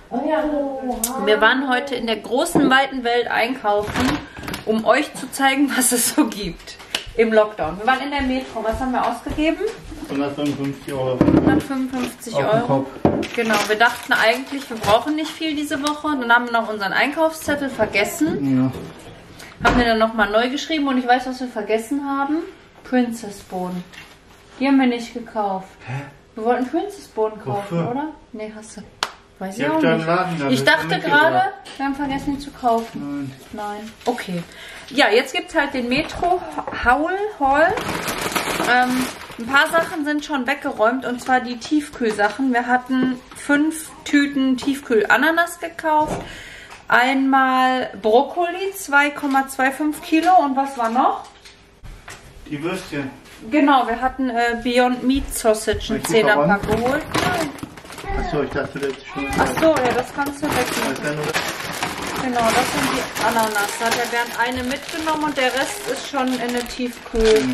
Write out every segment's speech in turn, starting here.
Wir waren heute in der großen, weiten Welt einkaufen, um euch zu zeigen, was es so gibt im Lockdown. Wir waren in der Metro. Was haben wir ausgegeben? 155 Euro. 155 Euro. Genau, wir dachten eigentlich, wir brauchen nicht viel diese Woche. Dann haben wir noch unseren Einkaufszettel vergessen. Ja. Haben wir dann nochmal neu geschrieben und ich weiß, was wir vergessen haben. Princess Bohnen. Die haben wir nicht gekauft. Hä? Wir wollten Princess Bohnen kaufen, wofür? oder? Nee, hast du. Weiß Ich ich auch nicht. Laden, Ich dachte gerade, wir haben vergessen, die zu kaufen. Nein. Okay. Ja, jetzt gibt es halt den Metro Haul. Ein paar Sachen sind schon weggeräumt und zwar die Tiefkühlsachen. Wir hatten 5 Tüten Tiefkühl-Ananas gekauft. Einmal Brokkoli, 2,25 Kilo. Und was war noch? Die Würstchen. Genau, wir hatten Beyond Meat Sausage, ein 10er-Pack geholt. Achso, ich dachte, das ist schon. Achso, ja, das kannst du wegnehmen. Genau, das sind die Ananas. Da hat der Bernd eine mitgenommen und der Rest ist schon in der Tiefkühlanlage.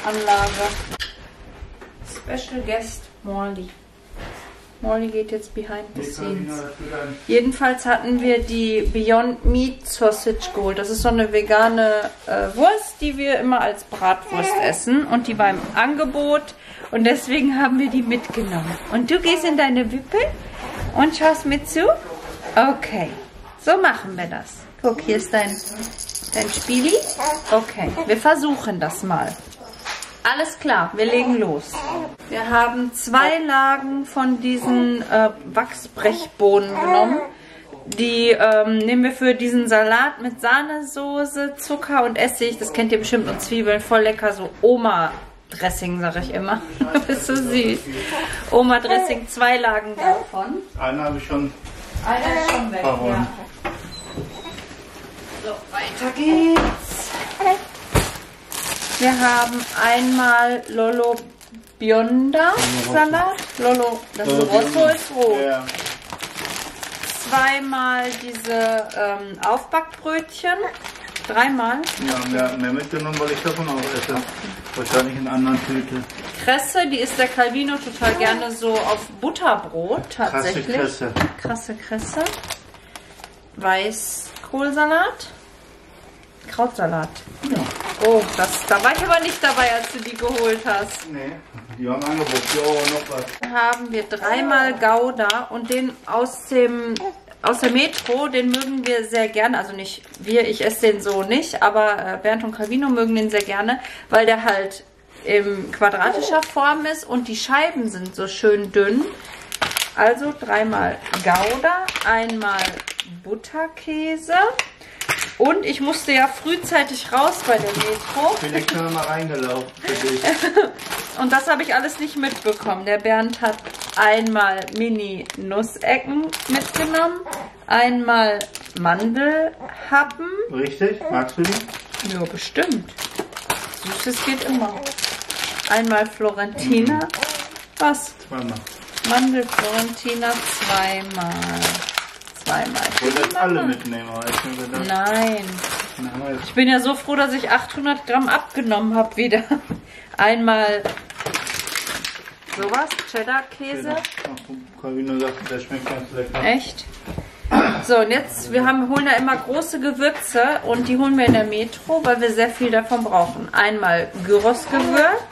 Special Guest Morley. Morley geht jetzt behind the scenes. Jedenfalls hatten wir die Beyond Meat Sausage geholt. Das ist so eine vegane Wurst, die wir immer als Bratwurst essen. Und die war im Angebot. Und deswegen haben wir die mitgenommen. Und du gehst in deine Wippe und schaust mit zu? Okay, so machen wir das. Guck, hier ist dein Spieli. Okay, wir versuchen das mal. Alles klar, wir legen los. Wir haben 2 Lagen von diesen Wachsbrechbohnen genommen. Die nehmen wir für diesen Salat mit Sahnesoße, Zucker und Essig. Das kennt ihr bestimmt, und Zwiebeln. Voll lecker, so Oma-Dressing, sage ich immer. Du bist so süß. Oma-Dressing, 2 Lagen davon. Eine habe ich schon. Einer ist schon weg, ja. So, weiter geht's. Wir haben einmal Lolo Bionda Salat. Lolo, das ist Rosso ist rot. Ja. 2-mal diese Aufbackbrötchen. 3-mal. Ja, mehr mitgenommen, weil ich davon auch esse. Okay. Wahrscheinlich in anderen Tüte. Kresse, die isst der Calvino total gerne so auf Butterbrot tatsächlich. Krasse Kresse. Weißkohlsalat. Krautsalat. Ja. Oh, da war ich aber nicht dabei, als du die geholt hast. Nee, die haben Angebot. Ja, noch was. Dann haben wir 3-mal Gouda und den aus der Metro, den mögen wir sehr gerne. Also nicht wir, ich esse den so nicht, aber Bernd und Calvino mögen den sehr gerne, weil der halt in quadratischer Form ist und die Scheiben sind so schön dünn. Also 3-mal Gouda, 1-mal Butterkäse. Und ich musste ja frühzeitig raus bei der Metro. Ich bin extra mal reingelaufen für dich. Und das habe ich alles nicht mitbekommen. Der Bernd hat einmal Mini-Nussecken mitgenommen, einmal Mandelhappen. Richtig? Magst du die? Ja, bestimmt. Süßes geht immer. Einmal Florentina. Was? 2-mal. Mandel-Florentina 2-mal. Ich wollte jetzt alle mitnehmen, aber ich mir gedacht. Nein. Ich bin ja so froh, dass ich 800 Gramm abgenommen habe wieder. Einmal sowas, Cheddar-Käse. Calvino sagt, der schmeckt ganz lecker. Echt? So, und jetzt, wir holen ja immer große Gewürze und die holen wir in der Metro, weil wir sehr viel davon brauchen. Einmal Gyros-Gewürz.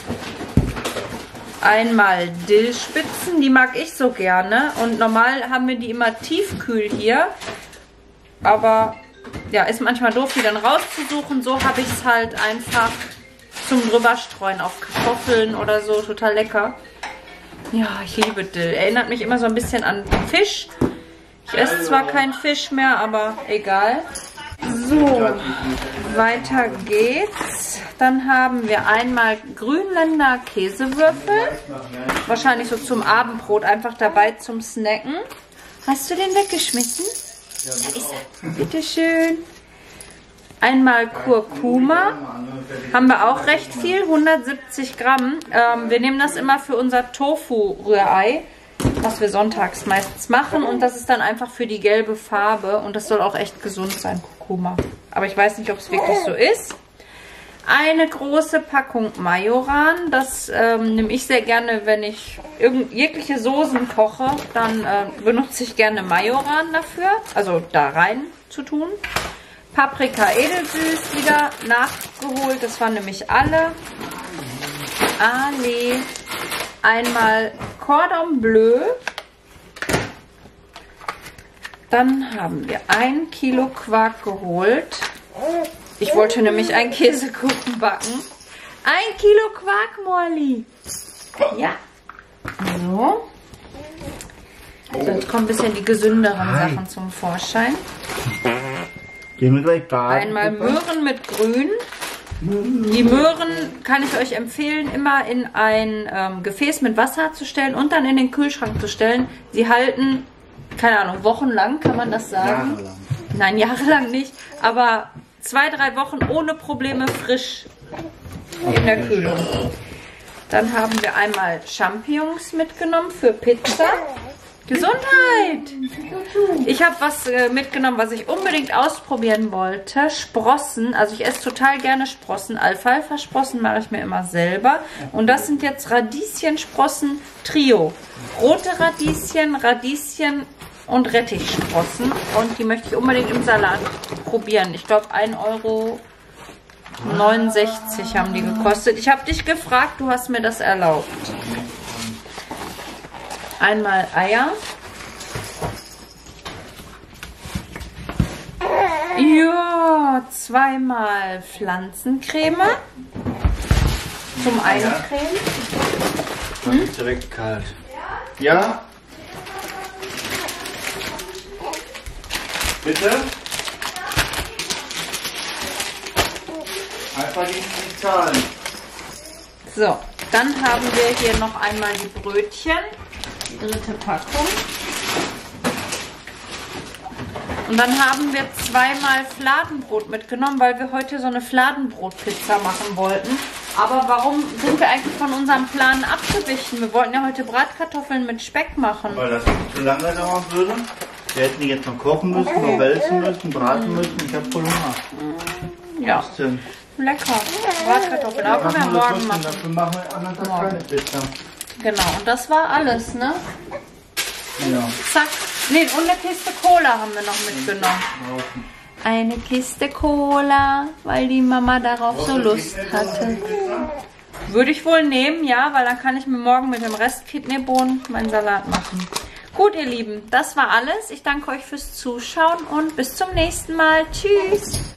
Einmal Dillspitzen, die mag ich so gerne. Und normal haben wir die immer tiefkühl hier. Aber ja, ist manchmal doof, die dann rauszusuchen. So habe ich es halt einfach zum drüberstreuen auf Kartoffeln oder so. Total lecker. Ja, ich liebe Dill. Erinnert mich immer so ein bisschen an Fisch. Ich esse zwar keinen Fisch mehr, aber egal. So, weiter geht's. Dann haben wir einmal Grünländer Käsewürfel. Wahrscheinlich so zum Abendbrot, einfach dabei zum Snacken. Hast du den weggeschmissen? Ja, da ist er. Bitteschön. Einmal Kurkuma. Haben wir auch recht viel, 170 Gramm. Wir nehmen das immer für unser Tofu-Rührei, was wir sonntags meistens machen. Und das ist dann einfach für die gelbe Farbe. Und das soll auch echt gesund sein, Kurkuma. Aber ich weiß nicht, ob es wirklich so ist. Eine große Packung Majoran. Das nehme ich sehr gerne, wenn ich jegliche Soßen koche. Dann benutze ich gerne Majoran dafür. Also da rein zu tun. Paprika edelsüß wieder nachgeholt. Das waren nämlich alle. Einmal Cordon Bleu. Dann haben wir 1 Kilo Quark geholt. Ich wollte nämlich einen Käsekuchen backen. 1 Kilo Quark, Molly. Ja. So. So, jetzt kommen ein bisschen die gesünderen Sachen zum Vorschein. Gehen wir gleich da. Einmal Möhren mit Grün. Die Möhren kann ich euch empfehlen, immer in ein Gefäß mit Wasser zu stellen und dann in den Kühlschrank zu stellen. Sie halten, keine Ahnung, wochenlang, kann man das sagen? Jahrelang. Nein, jahrelang nicht, aber 2-3 Wochen ohne Probleme frisch in der Kühlung. Dann haben wir einmal Champignons mitgenommen für Pizza. Gesundheit! Ich habe was mitgenommen, was ich unbedingt ausprobieren wollte. Sprossen. Also ich esse total gerne Sprossen. Alfalfa-Sprossen mache ich mir immer selber. Und das sind jetzt Radieschensprossen Trio. Rote Radieschen, Radieschen und Rettichsprossen. Und die möchte ich unbedingt im Salat probieren. Ich glaube 1,69 Euro haben die gekostet. Ich habe dich gefragt, du hast mir das erlaubt. Einmal Eier. Ja, 2-mal Pflanzencreme. Zum Eincremen. Das ist direkt kalt. Ja? Bitte? Einfach nicht zahlen. So, dann haben wir hier noch einmal die Brötchen. Die 3. Packung. Und dann haben wir 2-mal Fladenbrot mitgenommen, weil wir heute so eine Fladenbrotpizza machen wollten. Aber warum sind wir eigentlich von unserem Plan abgewichen? Wir wollten ja heute Bratkartoffeln mit Speck machen. Weil das zu lange dauern würde. Wir hätten die jetzt noch kochen müssen, noch wälzen müssen, braten müssen. Ich habe voll Hunger. Ja, Was denn? lecker. Bratkartoffeln, aber können wir morgen machen. Dafür machen wir einen anderen Tag keine Pizza. Genau, und das war alles, ne? Ja. Zack. Ne, und eine Kiste Cola haben wir noch mitgenommen. Eine Kiste Cola, weil die Mama darauf so Lust hatte. Würde ich wohl nehmen, ja, weil dann kann ich mir morgen mit dem Rest Kidneybohnen meinen Salat machen. Gut, ihr Lieben, das war alles. Ich danke euch fürs Zuschauen und bis zum nächsten Mal. Tschüss.